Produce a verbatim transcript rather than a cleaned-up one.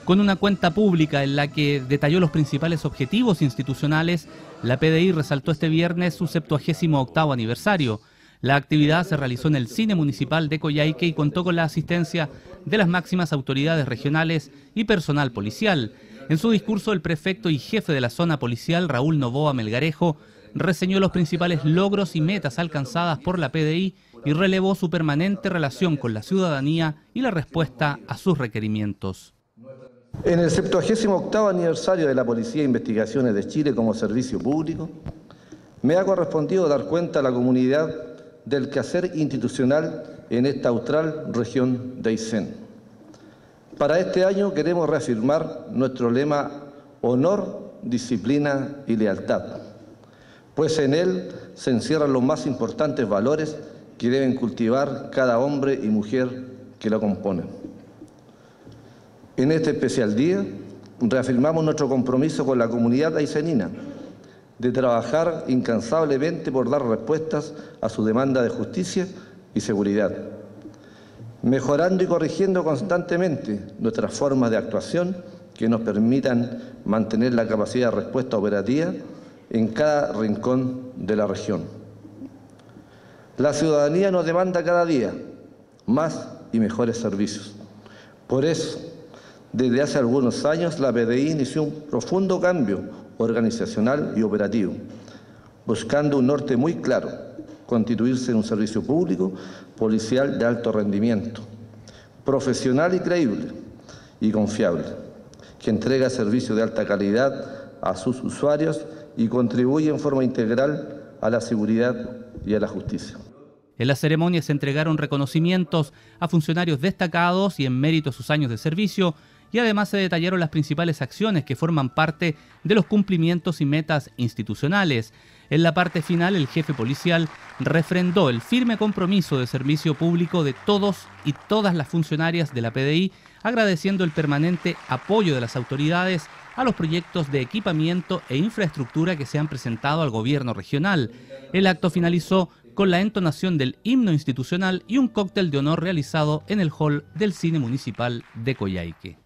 Con una cuenta pública en la que detalló los principales objetivos institucionales, la P D I resaltó este viernes su septuagésimo octavo aniversario. La actividad se realizó en el Cine Municipal de Coyhaique y contó con la asistencia de las máximas autoridades regionales y personal policial. En su discurso, el prefecto y jefe de la zona policial, Raúl Novoa Melgarejo, reseñó los principales logros y metas alcanzadas por la P D I y relevó su permanente relación con la ciudadanía y la respuesta a sus requerimientos. En el septuagésimo octavo aniversario de la Policía de Investigaciones de Chile como servicio público, me ha correspondido dar cuenta a la comunidad del quehacer institucional en esta austral región de Aysén. Para este año queremos reafirmar nuestro lema honor, disciplina y lealtad, pues en él se encierran los más importantes valores que deben cultivar cada hombre y mujer que lo componen. En este especial día, reafirmamos nuestro compromiso con la comunidad aysenina de trabajar incansablemente por dar respuestas a su demanda de justicia y seguridad, mejorando y corrigiendo constantemente nuestras formas de actuación que nos permitan mantener la capacidad de respuesta operativa en cada rincón de la región. La ciudadanía nos demanda cada día más y mejores servicios. Por eso, desde hace algunos años, la P D I inició un profundo cambio organizacional y operativo, buscando un norte muy claro: constituirse en un servicio público policial de alto rendimiento, profesional y creíble y confiable, que entrega servicios de alta calidad a sus usuarios y contribuye en forma integral a la seguridad y a la justicia. En la ceremonia se entregaron reconocimientos a funcionarios destacados y en mérito a sus años de servicio, y además se detallaron las principales acciones que forman parte de los cumplimientos y metas institucionales. En la parte final, el jefe policial refrendó el firme compromiso de servicio público de todos y todas las funcionarias de la P D I, agradeciendo el permanente apoyo de las autoridades a los proyectos de equipamiento e infraestructura que se han presentado al gobierno regional. El acto finalizó con la entonación del himno institucional y un cóctel de honor realizado en el hall del Cine Municipal de Coyhaique.